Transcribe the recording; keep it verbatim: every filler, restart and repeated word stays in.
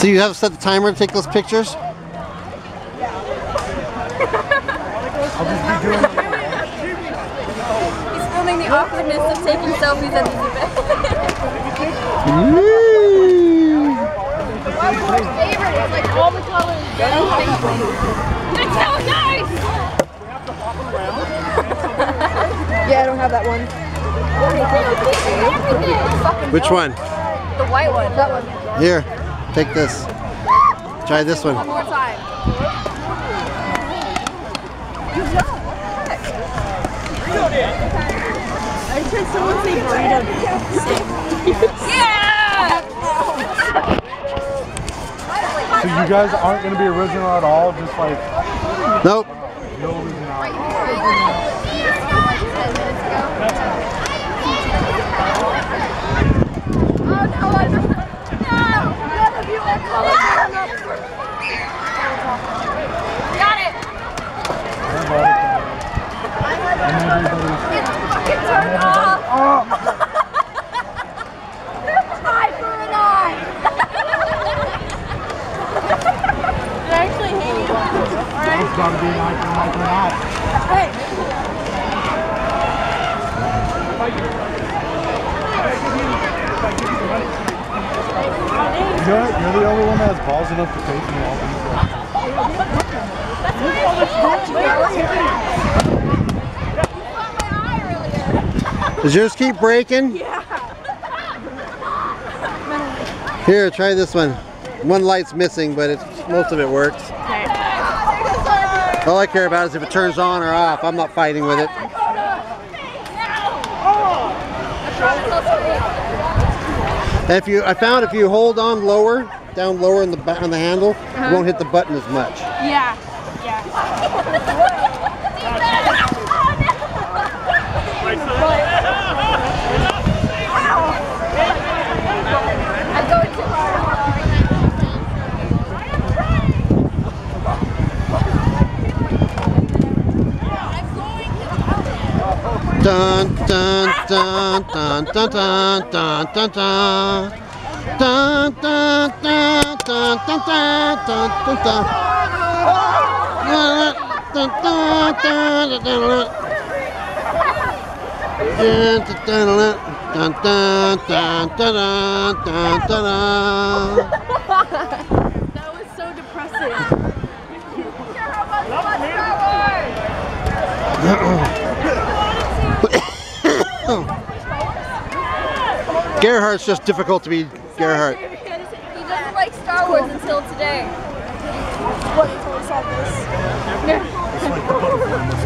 So you have set the timer to take those pictures? I'll just be doing it. He's filming the awkwardness of taking selfies at the event. My favorite is like all the colors. It's so nice! Yeah, I don't have that one. Which one? The white one. That one. Here, take this. Try this one. One more time. I heard someone say burrito. Yeah! So you guys aren't going to be original at all? Just like... Nope. No originality. Got it! It's fucking turned off! Eye for an eye! I actually hate you. Alright. It's got to be an eye for an eye for an eye. Hey! You know what? You're the only one that has balls enough to take me all these. Does yours keep breaking? Yeah! Here, try this one. One light's missing, but it's, most of it works. All I care about is if it turns on or off. I'm not fighting with it. And if you, I found if you hold on lower, down lower in the back on the handle, uh-huh. you won't hit the button as much. Yeah. Yeah. I'm going too far. Dun dun dun dun dun dun dun dun dun dun dun dun dun dun dun dun dun. That was so depressing. Gerhardt's just difficult to be Gerhardt. He doesn't like Star Wars until today. What? Until we saw this. It's like the butterfly.